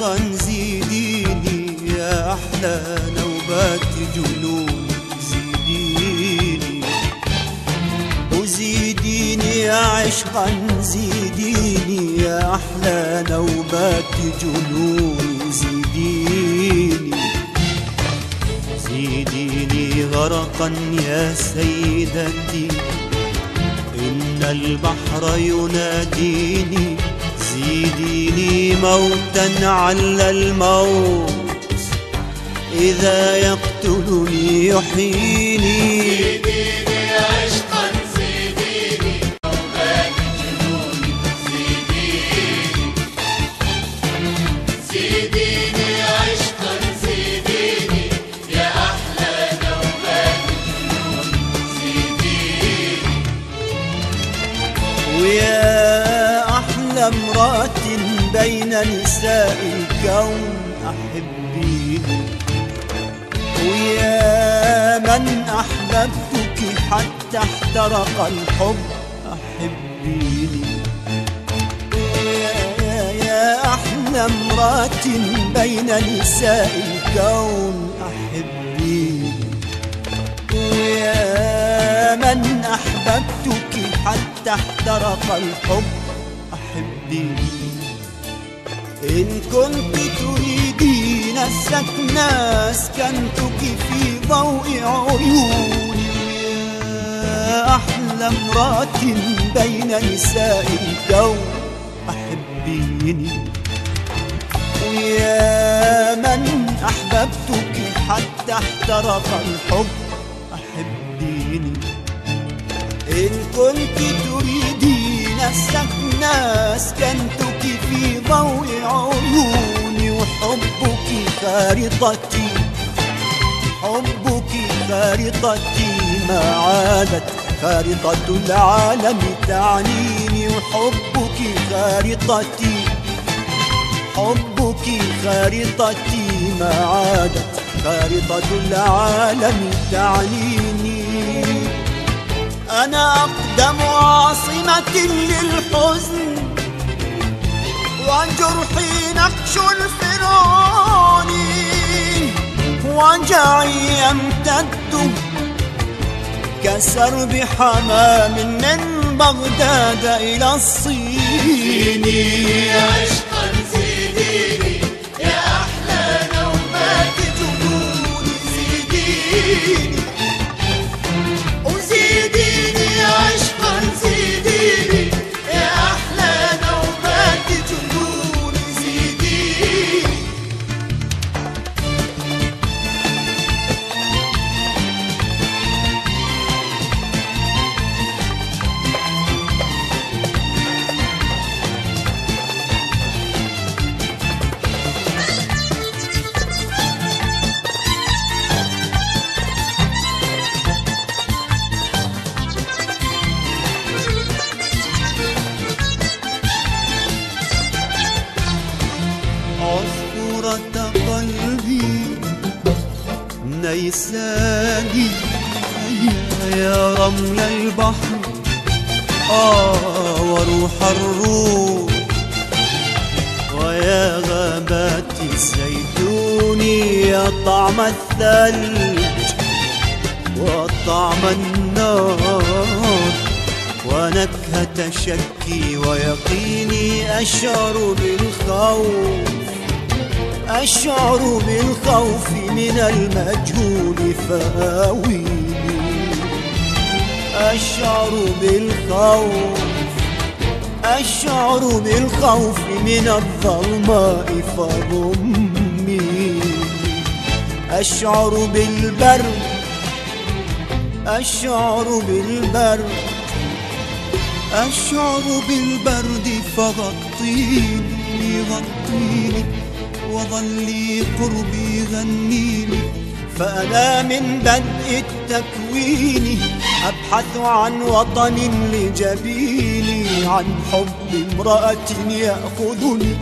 عشقا زيديني يا أحلى نوبات جنون زيديني وزيديني يا عشقا زيديني يا أحلى نوبات جنون زيديني زيديني غرقا يا سيدتي إن البحر يناديني زيديني موتا على الموت إذا يقتلني يحييني زيديني عشقا زيديني نوبات جنون زيديني زيديني عشقا زيديني يا أحلى نوبات جنون زيديني ويا أحلى امرأة بين نساء الكون أحبيني ويا من أحببتك حتى احترق الحب أحبيني يا أحلى امرأة بين نساء الكون أحبيني ويا من أحببتك حتى احترق الحب أحبيني إن كنت تريدين السكن أسكنتك في ضوء عيوني يا أحلى امرأة بين نساء الكون أحبيني ويا من أحببتك حتى احترق الحب أحبيني إن كنت تريدين السكن أسكنتك في ضوء عيوني وحبك خارطتي حبك خارطتي ما عادت خارطة العالم تعنيني وحبك خارطتي حبك خارطتي ما عادت خارطة العالم تعنيني أنا أقدم عاصمة للحزن وجرحي نقش الفرعون وجعي يمتد كسرب حمام من بغداد إلى الصين زيديني عشقا زيديني يا أحلى نوبات جنون زيديني وزيديني عشقا زيديني يا أحلى نوبات جنون زيديني عصفورة قلبي نيساني يا رمل البحر وروح الروح ويا غابات الزيتون يا طعم الثلج وطعم النار ونكهة شكي ويقيني أشعر بالخوف من المجهول فآويني أشعر بالخوف من الظلماء فضميني أشعر بالبرد فغطيني غطيني وظلي قربي غنيني فأنا من بدء التكوين أبحث عن وطن لجبيني عن حب امرأة يأخذني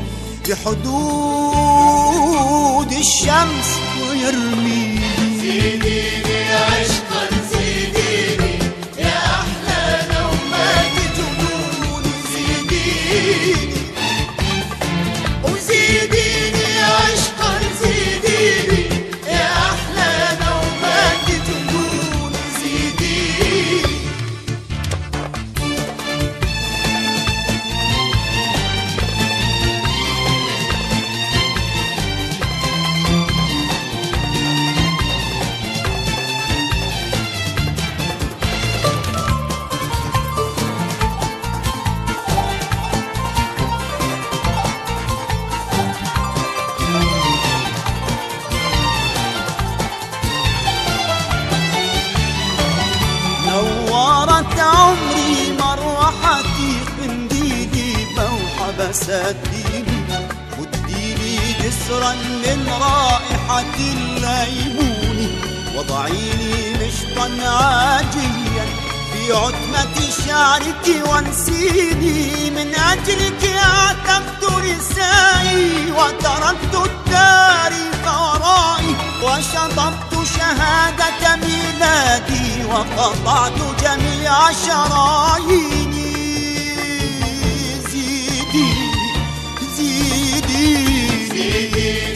بحدود الشمس ويرميني زيديني عشقا زيديني يا أحلى نوبات جنون زيديني وزيديني وسكيني، وديني جسرا من رائحة الليمون، وضعيني مشطا عاجيا في عتمة شعرك وانسيني. من أجلك عتقت نسائي وتركت التاريخ ورائي، وشطبت شهادة ميلادي وقطعت جميع شراييني. زيدي زيدي زيدي